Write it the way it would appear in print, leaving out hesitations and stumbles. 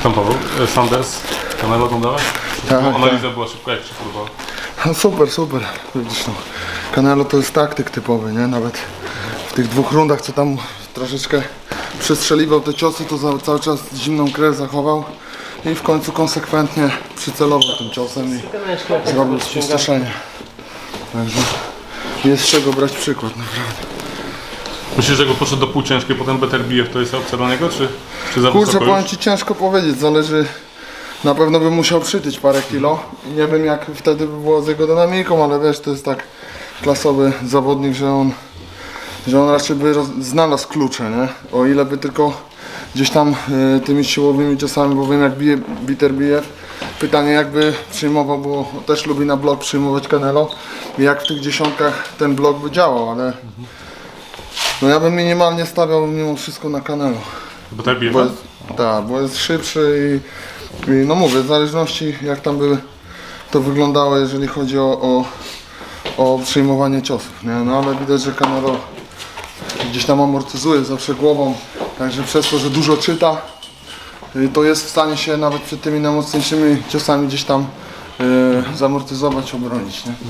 tam Paweł? Sanders, Canelo oglądałeś? Tak, Analiza była szybka, jak się podobała? No super, super. Widzisz, no. Canelo to jest taktyk typowy, nie? Nawet w tych 2 rundach, co tam troszeczkę przestrzeliwał te ciosy, to cały czas zimną krew zachował i w końcu konsekwentnie przycelował tym ciosem i zrobił spustoszenie. Także jest z czego brać przykład, naprawdę. Myślisz, że go poszedł do półciężkiej, potem Beterbiev to jest opcja dla niego, czy za Kurczę, wysoko powiem już? Ci, ciężko powiedzieć, zależy. Na pewno bym musiał przytyć parę kilo. Nie wiem, jak wtedy by było z jego dynamiką, ale wiesz, to jest tak klasowy zawodnik, że on raczej by znalazł klucze, nie? O ile by tylko gdzieś tam tymi siłowymi ciosami, bo wiem, jak bije Beterbiev. Pytanie, jakby przyjmował, bo też lubi na blok przyjmować Canelo, i jak w tych dziesiątkach ten blok by działał, ale no ja bym minimalnie stawiał mimo wszystko na Canelo. Beterbiev? Tak, bo jest szybszy i no mówię, w zależności jak tam by to wyglądało, jeżeli chodzi o przyjmowanie ciosów, nie? No ale widać, że Canelo gdzieś tam amortyzuje zawsze głową, także przez to, że dużo czyta, to jest w stanie się nawet przed tymi najmocniejszymi ciosami gdzieś tam zamortyzować, obronić, nie?